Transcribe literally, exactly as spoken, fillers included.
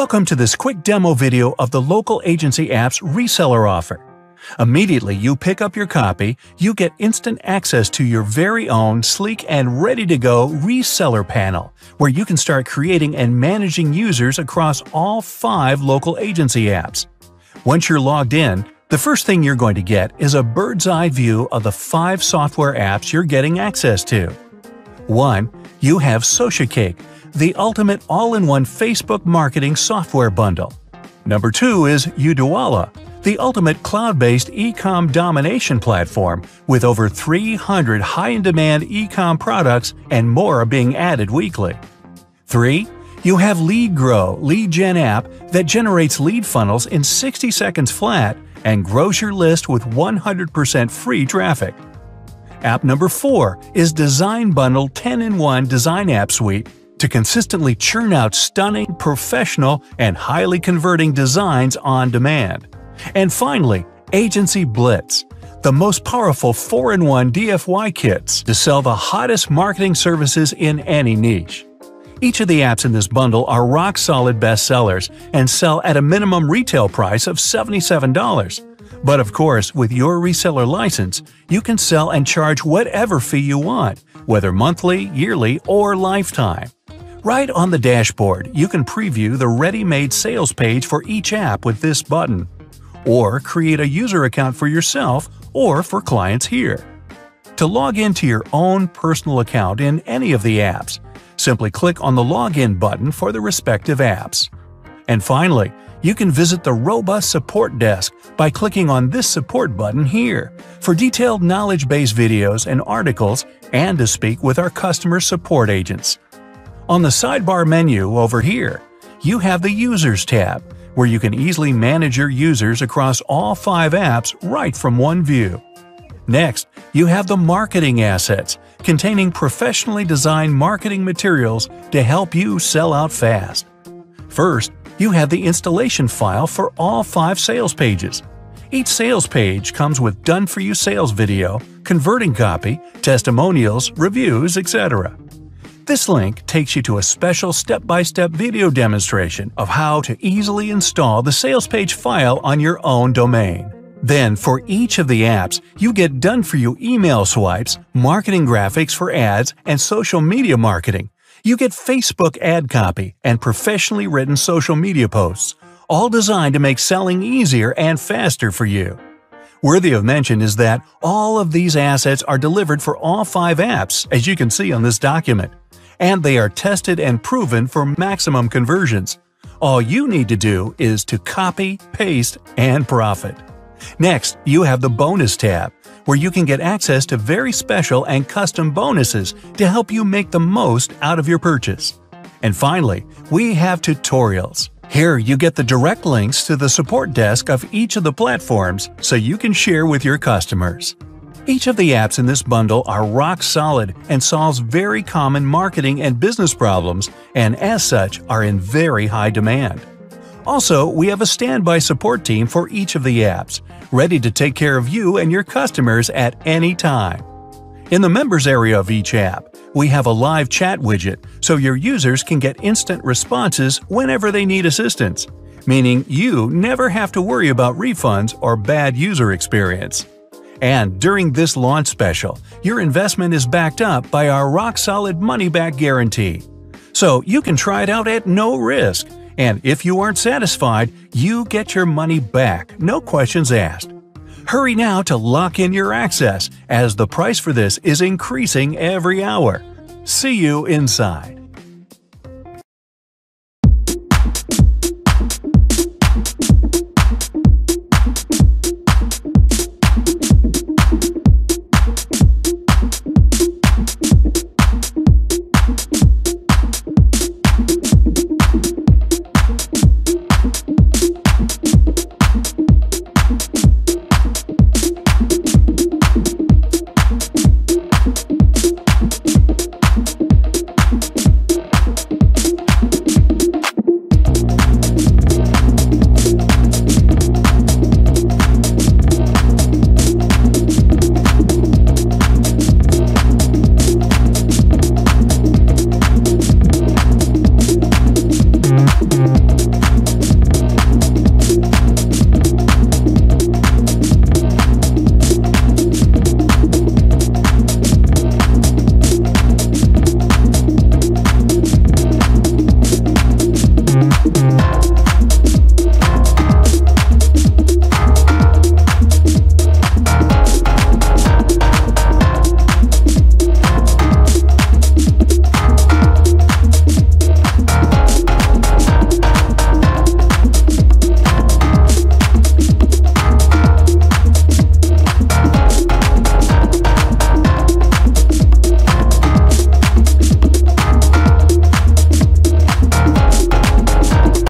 Welcome to this quick demo video of the Local Agency App's reseller offer. Immediately you pick up your copy, you get instant access to your very own sleek and ready-to-go reseller panel, where you can start creating and managing users across all five local agency apps. Once you're logged in, the first thing you're going to get is a bird's-eye view of the five software apps you're getting access to. one. You have SociaCake, the ultimate all-in-one Facebook marketing software bundle. Number two is Udoala, the ultimate cloud-based e-com domination platform with over three hundred high-in-demand e-com products and more are being added weekly. three. You have LeadGrow lead gen app that generates lead funnels in sixty seconds flat and grows your list with one hundred percent free traffic. App number four is Design Bundle ten in one Design App Suite to consistently churn out stunning, professional, and highly converting designs on demand. And finally, Agency Blitz, the most powerful four in one D I Y kits to sell the hottest marketing services in any niche. Each of the apps in this bundle are rock-solid bestsellers and sell at a minimum retail price of seventy-seven dollars. But of course, with your reseller license, you can sell and charge whatever fee you want, whether monthly, yearly, or lifetime. Right on the dashboard, you can preview the ready-made sales page for each app with this button, or create a user account for yourself or for clients here. To log into your own personal account in any of the apps, simply click on the Login button for the respective apps. And finally, you can visit the robust support desk by clicking on this support button here for detailed knowledge-based videos and articles and to speak with our customer support agents. On the sidebar menu over here, you have the Users tab, where you can easily manage your users across all five apps right from one view. Next, you have the Marketing Assets, containing professionally designed marketing materials to help you sell out fast. First, you have the installation file for all five sales pages. Each sales page comes with done-for-you sales video, converting copy, testimonials, reviews, et cetera. This link takes you to a special step-by-step video demonstration of how to easily install the sales page file on your own domain. Then, for each of the apps, you get done-for-you email swipes, marketing graphics for ads, and social media marketing. You get Facebook ad copy and professionally written social media posts, all designed to make selling easier and faster for you. Worthy of mention is that all of these assets are delivered for all five apps, as you can see on this document, and they are tested and proven for maximum conversions. All you need to do is to copy, paste, and profit. Next, you have the Bonus tab, where you can get access to very special and custom bonuses to help you make the most out of your purchase. And finally, we have Tutorials. Here you get the direct links to the support desk of each of the platforms so you can share with your customers. Each of the apps in this bundle are rock solid and solves very common marketing and business problems, and as such are in very high demand. Also, we have a standby support team for each of the apps, ready to take care of you and your customers at any time. In the members area of each app, we have a live chat widget so your users can get instant responses whenever they need assistance, meaning you never have to worry about refunds or bad user experience. And during this launch special, your investment is backed up by our rock-solid money-back guarantee. So you can try it out at no risk. And if you aren't satisfied, you get your money back, no questions asked. Hurry now to lock in your access, as the price for this is increasing every hour. See you inside.